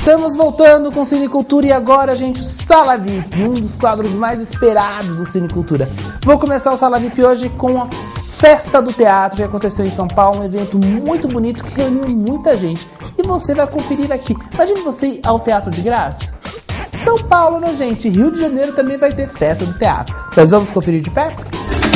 Estamos voltando com Cinecultura e agora, gente, o Sala VIP, um dos quadros mais esperados do Cinecultura. Vou começar o Sala VIP hoje com a Festa do Teatro, que aconteceu em São Paulo, um evento muito bonito que reuniu muita gente. E você vai conferir aqui. Imagine você ir ao teatro de graça. São Paulo, né, gente? Rio de Janeiro também vai ter Festa do Teatro. Nós vamos conferir de perto?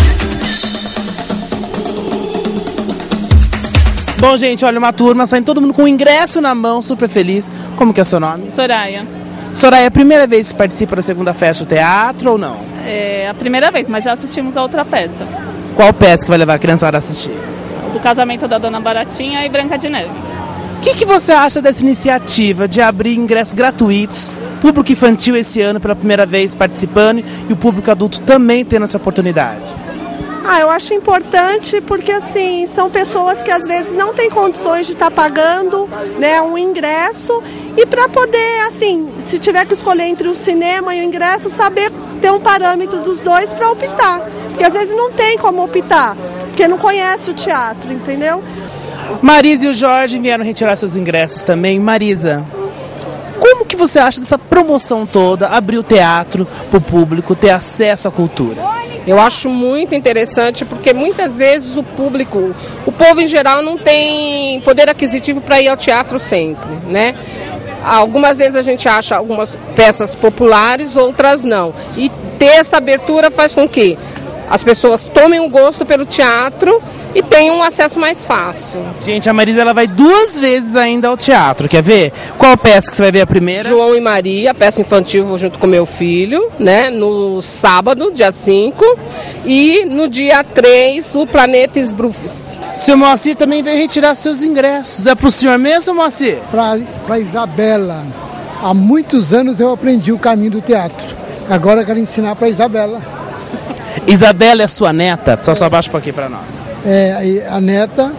Bom, gente, olha, uma turma, saindo todo mundo com o ingresso na mão, super feliz. Como que é o seu nome? Soraya. Soraya, é a primeira vez que participa da segunda festa do teatro ou não? É a primeira vez, mas já assistimos a outra peça. Qual peça que vai levar a criançada a assistir? Do Casamento da Dona Baratinha e Branca de Neve. O que você acha dessa iniciativa de abrir ingressos gratuitos, público infantil esse ano pela primeira vez participando e o público adulto também tendo essa oportunidade? Eu acho importante porque assim, são pessoas que às vezes não têm condições de estar pagando, né, um ingresso e para poder, assim, se tiver que escolher entre o cinema e o ingresso, saber ter um parâmetro dos dois para optar. Porque às vezes não tem como optar, porque não conhece o teatro, entendeu? Marisa e o Jorge vieram retirar seus ingressos também. Marisa, como que você acha dessa promoção toda, abrir o teatro para o público, ter acesso à cultura? Eu acho muito interessante porque muitas vezes o público, o povo em geral não tem poder aquisitivo para ir ao teatro sempre, né? Algumas vezes a gente acha algumas peças populares, outras não. E ter essa abertura faz com que as pessoas tomem um gosto pelo teatro e tenham um acesso mais fácil. Gente, a Marisa ela vai 2 vezes ainda ao teatro, quer ver? Qual peça que você vai ver a primeira? João e Maria, peça infantil junto com meu filho, né? No sábado, dia 5, e no dia 3, o Planeta Esbrufes. Seu Moacir também veio retirar seus ingressos. É pro senhor mesmo, Moacir? Para Isabela. Há muitos anos eu aprendi o caminho do teatro. Agora eu quero ensinar para Isabela. Isabela é sua neta? Só abaixa um pouquinho para nós. É a neta,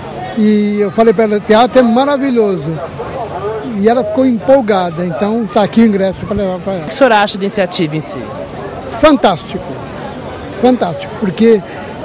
e eu falei para ela, o teatro é maravilhoso. E ela ficou empolgada, então está aqui o ingresso para levar para ela. O que o senhor acha da iniciativa em si? Fantástico, fantástico, porque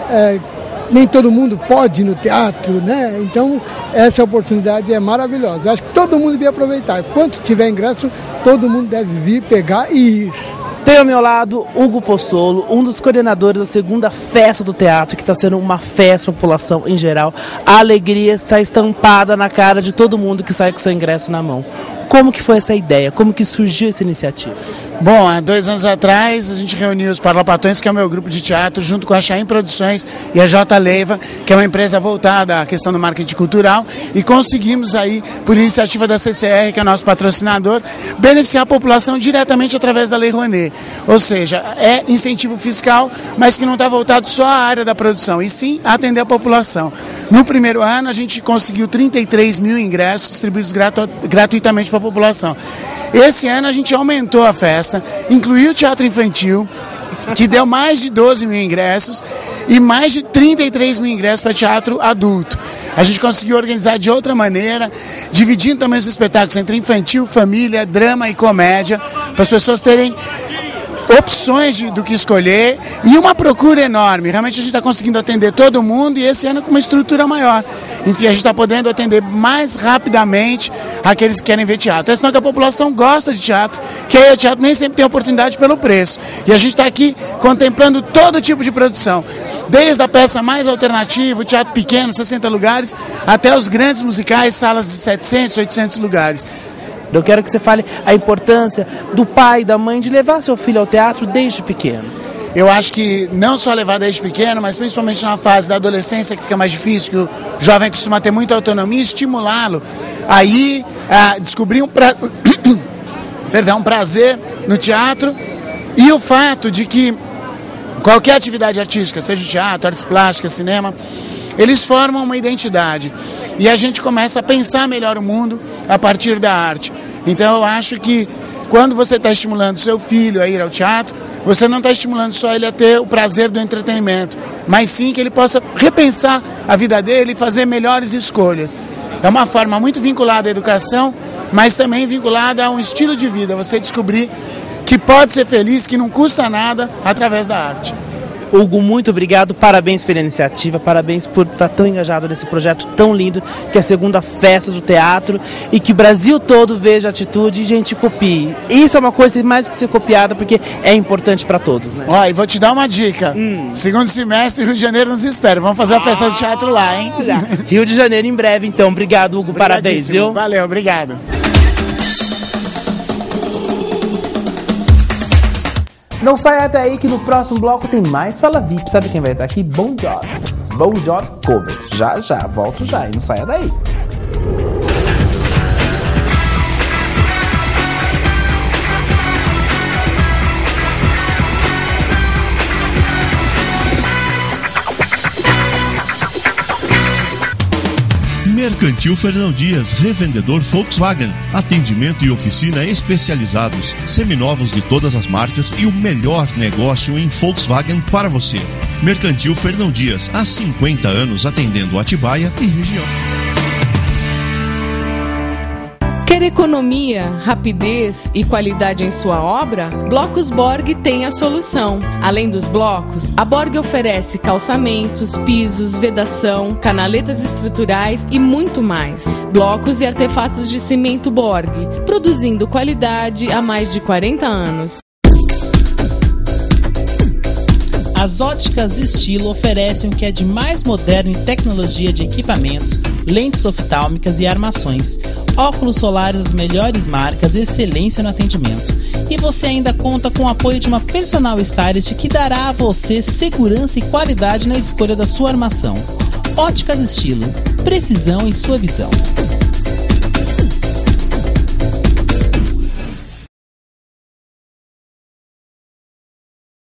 nem todo mundo pode ir no teatro, né? Então essa oportunidade é maravilhosa. Eu acho que todo mundo devia aproveitar. Quando tiver ingresso, todo mundo deve vir, pegar e ir. Tem ao meu lado Hugo Pozzolo, um dos coordenadores da segunda festa do teatro, que está sendo uma festa para a população em geral. A alegria está estampada na cara de todo mundo que sai com seu ingresso na mão. Como que foi essa ideia? Como que surgiu essa iniciativa? Bom, há 2 anos atrás a gente reuniu os Parlapatões, que é o meu grupo de teatro, junto com a Chaim Produções e a J Leiva, que é uma empresa voltada à questão do marketing cultural, e conseguimos aí, por iniciativa da CCR, que é o nosso patrocinador, beneficiar a população diretamente através da Lei Rouanet. Ou seja, é incentivo fiscal, mas que não está voltado só à área da produção, e sim a atender a população. No primeiro ano a gente conseguiu 33 mil ingressos distribuídos gratuitamente para a população. Esse ano a gente aumentou a festa, incluiu o teatro infantil, que deu mais de 12 mil ingressos e mais de 33 mil ingressos para teatro adulto. A gente conseguiu organizar de outra maneira, dividindo também os espetáculos entre infantil, família, drama e comédia, para as pessoas terem opções do que escolher e uma procura enorme. Realmente a gente está conseguindo atender todo mundo e esse ano com uma estrutura maior. Enfim, a gente está podendo atender mais rapidamente aqueles que querem ver teatro. É sinal que a população gosta de teatro, que aí o teatro nem sempre tem oportunidade pelo preço. E a gente está aqui contemplando todo tipo de produção. Desde a peça mais alternativa, o teatro pequeno, 60 lugares, até os grandes musicais, salas de 700, 800 lugares. Eu quero que você fale a importância do pai e da mãe de levar seu filho ao teatro desde pequeno. Eu acho que não só levar desde pequeno, mas principalmente na fase da adolescência, que fica mais difícil, que o jovem costuma ter muita autonomia, estimulá-lo aí a descobrir um prazer no teatro, e o fato de que qualquer atividade artística, seja o teatro, artes plásticas, cinema, eles formam uma identidade. E a gente começa a pensar melhor o mundo a partir da arte. Então eu acho que quando você está estimulando seu filho a ir ao teatro, você não está estimulando só ele a ter o prazer do entretenimento, mas sim que ele possa repensar a vida dele e fazer melhores escolhas. É uma forma muito vinculada à educação, mas também vinculada a um estilo de vida. Você descobrir que pode ser feliz, que não custa nada, através da arte. Hugo, muito obrigado, parabéns pela iniciativa, parabéns por estar tão engajado nesse projeto tão lindo, que é a segunda festa do teatro, e que o Brasil todo veja a atitude e gente copie. Isso é uma coisa mais que ser copiada, porque é importante para todos, né? Ó, e vou te dar uma dica. Segundo semestre, Rio de Janeiro nos espera. Vamos fazer a festa do teatro lá, hein? Rio de Janeiro em breve, então. Obrigado, Hugo, parabéns, viu? Valeu, obrigado. Não saia daí que no próximo bloco tem mais Sala VIP. Sabe quem vai estar aqui? Bon Jovi. Bon Jovi Cover. Já, volto já. E não saia daí. Mercantil Fernão Dias, revendedor Volkswagen, atendimento e oficina especializados, seminovos de todas as marcas e o melhor negócio em Volkswagen para você. Mercantil Fernão Dias, há 50 anos atendendo Atibaia e região. Quer economia, rapidez e qualidade em sua obra? Blocos Borg tem a solução. Além dos blocos, a Borg oferece calçamentos, pisos, vedação, canaletas estruturais e muito mais. Blocos e artefatos de cimento Borg, produzindo qualidade há mais de 40 anos. As óticas Estilo oferecem o que é de mais moderno em tecnologia de equipamentos, lentes oftálmicas e armações, óculos solares das melhores marcas e excelência no atendimento. E você ainda conta com o apoio de uma personal stylist que dará a você segurança e qualidade na escolha da sua armação. Óticas Estilo, precisão em sua visão.